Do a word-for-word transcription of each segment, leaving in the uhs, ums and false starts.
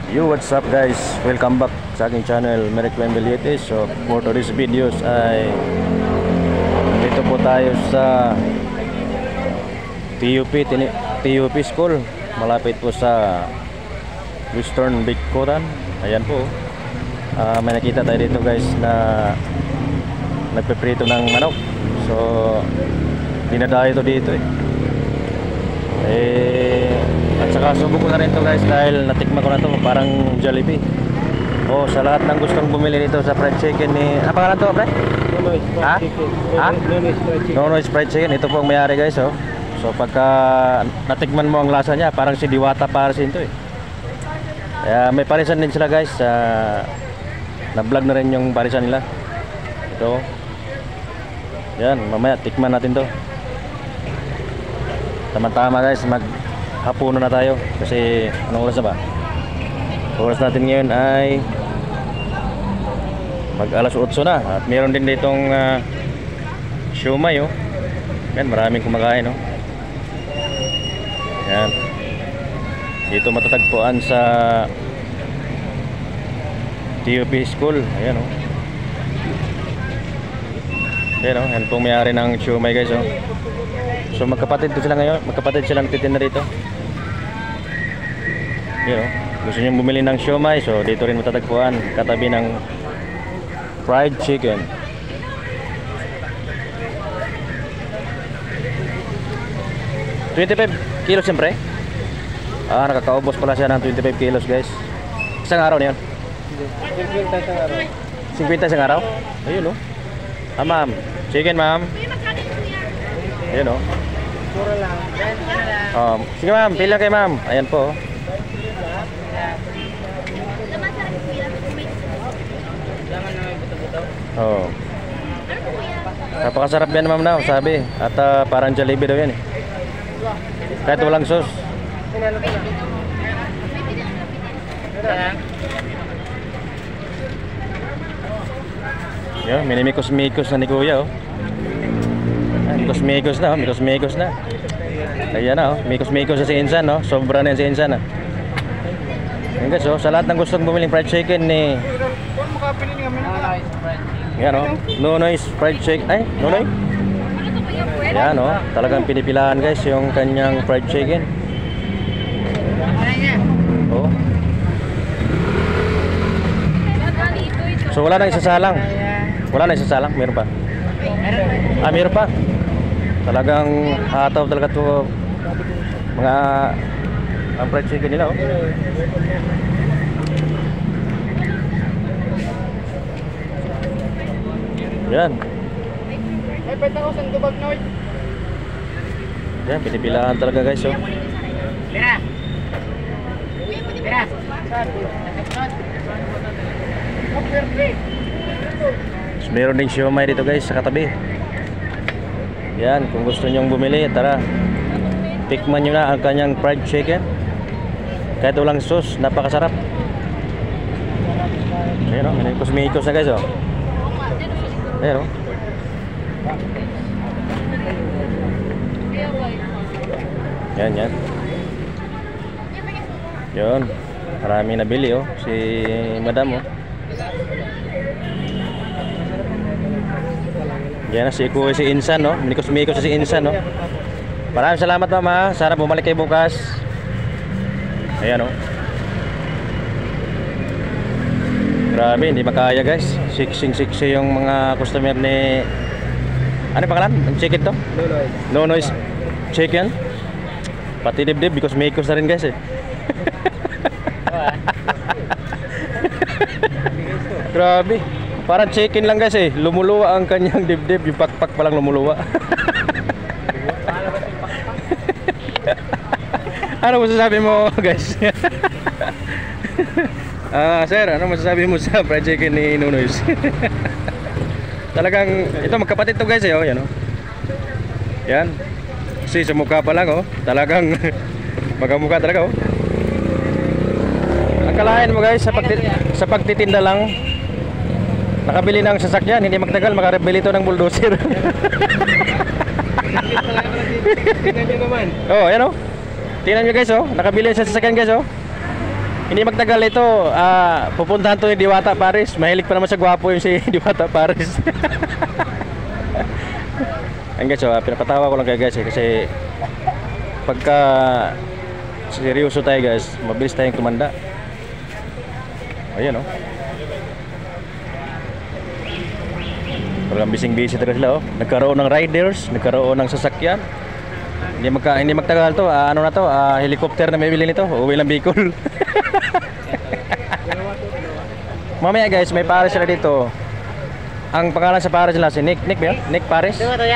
Yo, what's up guys? Welcome back sa aking channel, Merrick Wembeliete. So for today's videos ay dito po tayo sa T U P T U P School, malapit po sa Western Biccoran. Ayan po, uh, may nakita tayo dito guys na nagpiprito ng manok. So dinadayo ito dito eh. Eh at saka subok ko na rin to guys dahil natikman ko na to, parang Jollibee. Oh, sa lahat ng gustong bumili nito sa fried chicken ni, apa pangalan to, pre? Nonoy fried Ha? chicken. Ha? Nonoy fried chicken. Nonoy fried chicken. Ito po ang may-ari guys, oh. So pagka natikman mo ang lasa niya, parang si Diwata Parisin to eh. Kaya may parisan din sila guys. Uh, na-vlog na rin yung parisan nila. Ito. Yan, mamaya tikman natin to. Tama-tama guys, mag hapuno na tayo kasi anong oras na ba? Oras natin ngayon ay mag alas otso na at meron din ditong uh, siomay oh. Yan, maraming kumakain oh. Yan. Dito matatagpuan sa T U P School. Ayan oh. Ayan oh, yan pong may-ari ng siomay guys oh. So magkapatid ko sila ngayon, magkapatid silang titinda dito. Yun, oh. Gusto niyo bumili ng siomay, so dito rin matatagpuan, katabi ng fried chicken. twenty-five kilos siyempre. Ah, nakakaubos pala siya ng twenty-five kilos guys. Isang araw na yun? fifty isang araw. fifty isang araw? Ayun oh. Ah ma'am, chicken ma'am. Ayun oh. Pura lang. Um, sige ma'am, pila kay ma'am. Ayan po. Oh. Napakasarap yan ma'am na, sabi. At uh, parang Jollibee daw yan eh. Kahit walang sauce. Yo, minimikos-mikos na ni kuya oh. Mikos-mikos na, oh. Mikos-mikos na. Ayan na, oh. Mikos-mikos na si Insan, no? Sobra na yan si Insan, ah. Ayan guys, oh. Sa lahat ng gustong bumiling fried chicken ni yan, oh. Nonoy's fried chicken. Ay, Nonoy? Yan, oh. Talagang pinipilahan guys yung kanyang fried chicken. Oh. So wala na isasalang. Wala na isasalang, meron pa. Ah, meron pa. Talagang hataw talaga to mga ang fried chicken nila oh. Yan. Ay, pwede ako sa tubag noy. Yan, pinipilahan talaga guys oh. Lira. Lira. So, meron ding siomay dito guys sa katabi. Yan, kung gusto nyong bumili, tara. Tikman nyo na ang kanyang fried chicken. Kahit walang sauce, napakasarap. Ayan o, may kusmikos na guys o. Ayan o. Yan, yan. Yun, maraming nabili o. Si madam o. Yan na si Kuya, si Insan no. Minikos-mikos si Insan no. Maraming salamat mama. Sana bumalik kayo bukas. Ayan oh. Grabe, hindi makaya guys. Siksing-siksi yung mga customer ni ano pangalan? Ang chicken to? Nonoy. Nonoy's chicken. Pati dibdib because mikos na rin guys eh. Grabe. Parang chicken lang guys eh. Lumuluwa ang kanyang dibdib. Yung pakpak pa lang lumuluwa. Ano masasabi mo guys? Ah, sir, ano masasabi mo sa fried chicken ni Nonoy's? Talagang ito magkapatid to guys eh oh, yan oh. Yan. Kasi sa mukha pa lang oh. Talagang magkamukha talaga oh. Akalain mo guys sa pagtitinda, sa pagtitinda lang nakabili ng sasakyan, hindi magtagal makabili ito ng bulldozer. Tingnan nyo naman. Oh, ayan oh. Tingnan nyo guys oh, nakabili sa sasakyan guys oh. Hindi magtagal ito, ah, pupuntahan to ni Diwata Paris. Mahilig pa naman sa gwapo yung si Diwata Paris. Ayun guys, so, ah, pinapatawa ko lang kayo guys eh, kasi pagka seryoso tayo guys, mabilis tayong tumanda. Ayan o. Oh. Parang bising-busy talaga sila oh. Nagkaroon ng riders, nagkaroon ng sasakyan. Hindi magka hindi magtagal to, ah, ano na to, ah, helicopter na may bili nito, uuwi lang Bicol. Mamaya guys, may pares sila dito. Ang pangalan sa pares nila si Nick, Nick ba yun? Nick Pares?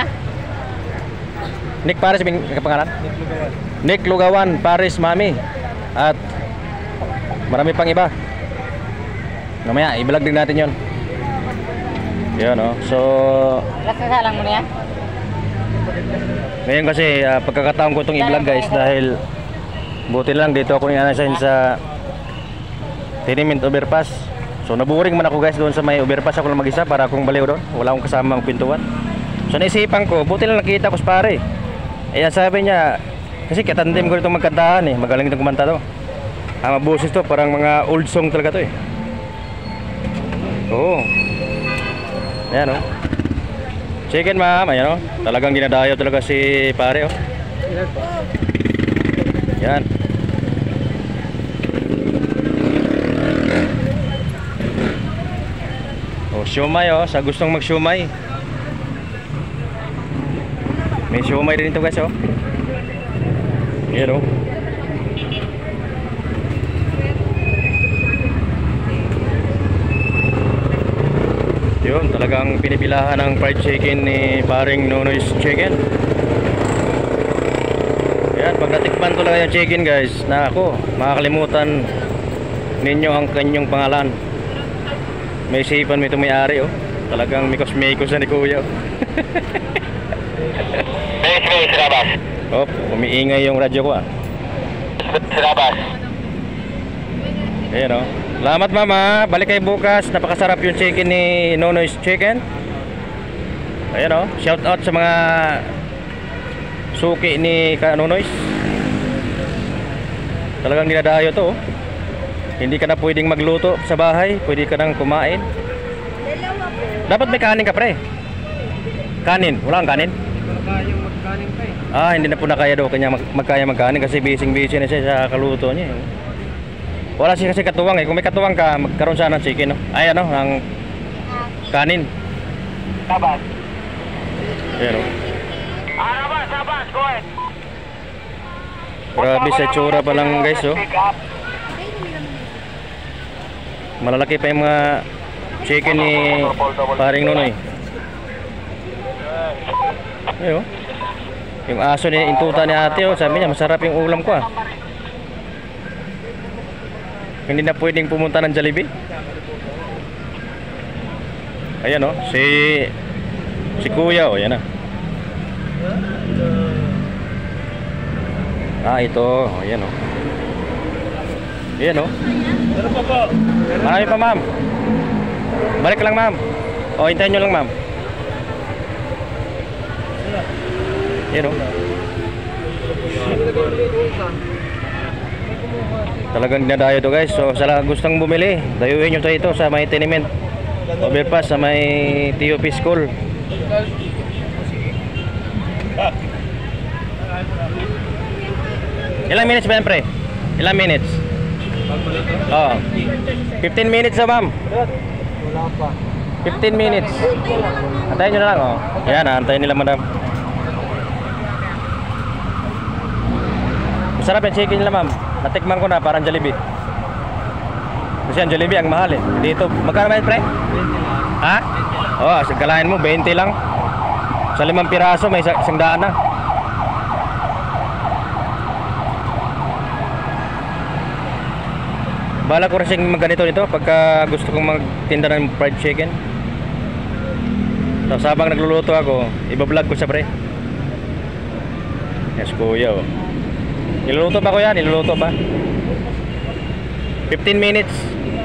Nick Pares yung pangalan? Nick Lugawan, Pares Mami. At marami pang iba. Mamaya, i-vlog din natin yun. Yan o, so Lasasalang mo na yan? ngayon kasi uh, pagkakataon ko itong i-vlog guys dahil buti lang dito ako ni-assign sa Tenement Overpass. So naburing man ako guys doon sa may overpass, ako lang mag-isa para akong baliw doon. Wala akong kasamang pintuan. So naisipan ko, buti lang nakita ko sa pare. Ayan sabi niya, kasi katandim ko itong magkantahan eh. Magaling itong kumanta to. Ah, mabusis to, parang mga old song talaga to eh. Oo. Ayan o. Oh. Chicken ma'am, ayan o. Oh. Talagang dinadayo talaga si pare o. Oh. Yan. Oh, siomay oh, sa gustong mag-siomay. May siomay din ito guys oh. Ayan oh. Yun, talagang pinipilahan ng fried chicken ni paring Nonoy's Chicken. Yan, pag natikman talaga yung chicken guys, na ako, makakalimutan ninyo ang kanyang pangalan. May isipan mo ito may-ari oh. Talagang mikos-mikos na ni Kuya oh. Base base, Rabas. Oh, umiingay yung radyo ko ah. Rabas. Ayan oh. Salamat mama, balik kayo bukas. Napakasarap yung chicken ni Nonoy's Chicken. Ayan oh, shout out sa mga suki ni Ka Nonoy's. Talagang dinadayo to oh. Hindi ka na pwedeng magluto sa bahay, pwede ka nang kumain. Dapat may kanin ka pre. Kanin, wala kang kanin? Kayang magkanin pa eh. Ah, hindi na po na kaya daw kanya mag magkaya magkanin kasi busy-busy na siya sa kaluto niya. Wala siya kasi katuwang eh. Kung may katuwang ka, magkaroon sana ng chicken no. Ay ano, ng kanin. Rabas. Pero Ah, Rabas, Rabas, go ahead. grabe sa tsura pa lang guys oh. Malalaki pa yung mga chicken ni paring Nonoy. Ayo. Yung aso ni intuta ni ate oh, sabi niya masarap yung ulam ko ah. Hindi na pwedeng pumunta ng Jollibee. Ayan oh, si si Kuya oh, yan ah. Ah, ito, oh, ayan oh. Ayan oh. Ano pa po? Marami pa ma'am. Balik lang ma'am. O, hintayin nyo lang ma'am. Yan o. Talagang dinadayo to guys. So sa lahat gustong bumili, dayuhin nyo tayo ito sa may Tenement Overpass sa may T U P School. Ilang minutes ba yan pre? Ilang minutes? Oh. fifteen minutes na ma'am. Wala pa. fifteen minutes. Antayin nyo na lang oh. Yan, antayin nila madam. Masarap yung chicken nila ma'am. Natikman ko na, parang Jollibee. Kasi ang Jollibee ang mahal eh. Dito, magkano ba yun pre? Ha? Oh, galahin mo, twenty lang. Sa limang piraso may isang daan na. Bala ko rin magganito nito pagka gusto kong magtinda ng fried chicken. Tapos habang nagluluto ako, ibablog ko siya pre. Yes kuya oh. Niluluto pa ko yan, niluluto pa. fifteen minutes.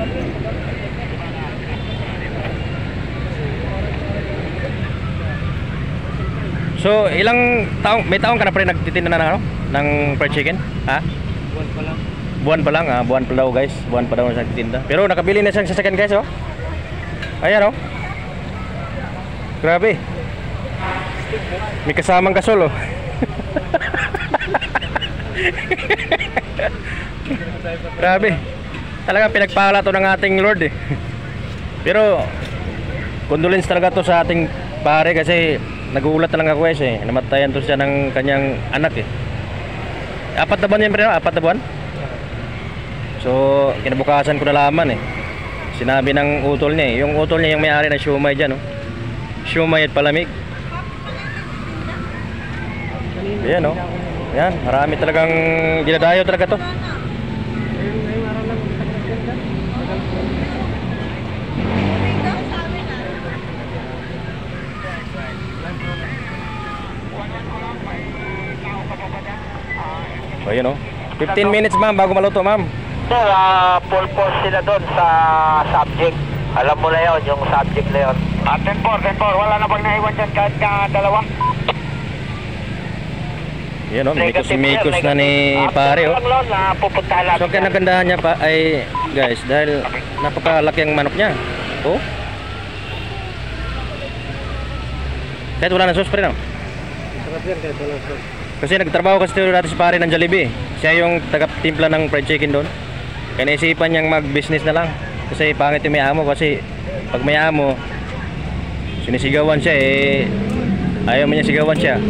So ilang taong, may taong ka na pre nagtitinda na ng ano? Ng fried chicken? Ha? Buwan pa lang. buwan pa lang, ah, buwan pa daw guys. Buwan pa daw siya nagtitinda. Pero nakabili na siyang sasakyan guys, oh. Ayan, oh. Grabe. May kasamang gasol, oh. Grabe. Talagang pinagpala to ng ating Lord, eh. Pero condolence talaga to sa ating pare kasi nagulat na lang ako guys, eh. Namatayan to siya ng kanyang anak, eh. Apat na buwan yan, pre, no? Apat na buwan. So, kinabukasan ko nalaman, eh. Sinabi ng utol niya, eh. Yung utol niya yung may-ari ng siumay dyan, oh. Siumay at palamig. Ayan, oh. Ayan, marami talagang dinadayo talaga to. So, ayan, oh. fifteen minutes, ma'am, bago maluto, ma'am. Sir, ah, full force sila doon sa subject. Alam mo na yun, yung subject na yun. Ah, ten four, ten four. Wala na bang naiwan dyan kahit ka dalawa? Yan, oh, mikos-mikos na ni pare, oh. So, kaya nagandahan niya pa ay, guys, dahil napakalaki ang manok niya. Oh. Kahit wala na sauce pa rin, oh. Sarap yan kahit walang sauce. Kasi nagtrabaho kasi dati si pare ng Jollibee. Siya yung taga-timpla ng fried chicken doon. Kaya naisipan niyang mag-business na lang. Kasi pangit yung may amo, kasi pag may amo, sinisigawan siya, eh, ayaw mo niya sigawan siya.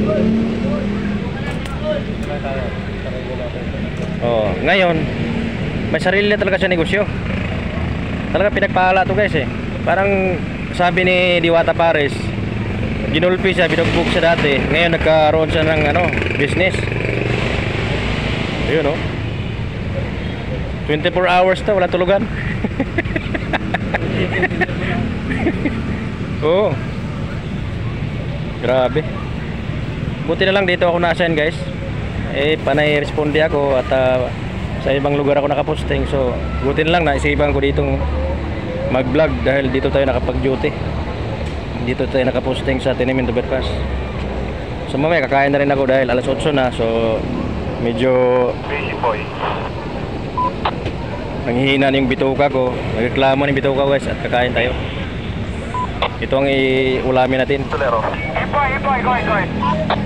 Oh, ngayon, may sarili na talaga siya negosyo. Talaga pinagpala to guys, eh. Parang sabi ni Diwata Pares, ginulpi siya, binugbog siya dati. Ngayon nagkaroon siya ng ano, business. Ayun, oh. twenty-four hours to, wala tulugan. Oh. Grabe. Buti na lang dito ako na-assign, guys. Eh, panay responde ako at uh, sa ibang lugar ako nakaposting. So, buti na lang naisipan ko ditong mag-vlog dahil dito tayo nakapag-duty. Dito tayo nakaposting sa Tinimento Overpass. So mamaya kakain na rin ako dahil alas otso na. So medyo Busy boy. nanghihina na yung bituka ko. Nagreklamo na yung bituka guys at kakain tayo. Ito ang iulamin natin. Tulero. Hey boy, hey boy, go ahead, go ahead.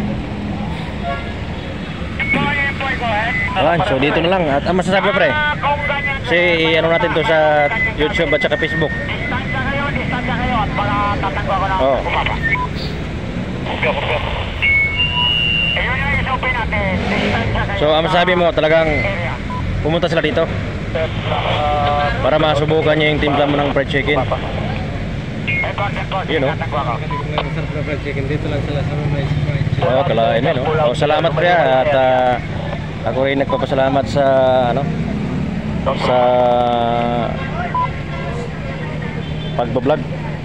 Boy, hey boy, go ahead. Ayan, so dito na lang. At ang masasabi ko, pre, kasi ano natin to sa YouTube at saka Facebook. Distansya kayo, distansya kayo. At baka tatanggo ako ng Oo. bumaba. Okay, okay. Ayun yung isupin natin. Distansya kayo. So ang masasabi mo, talagang Area. pumunta sila dito para masubukan nyo yung timpla mo ng fried chicken. Hey, boss, hey, boss. Yun, no? Tatanggo ako. Masarap na fried chicken. Dito lang sila sa may fried chicken. Oo, kalahin mo, no? Oh, salamat pre, at uh, ako rin nagpapasalamat sa ano sa pagbablog.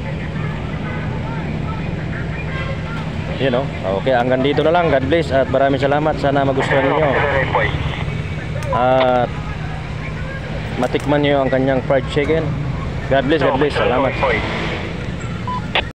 Yun, no? Okay, hanggang dito na lang. God bless at maraming salamat. Sana magustuhan niyo at matikman niyo ang kanyang fried chicken. God bless, God bless. Salamat.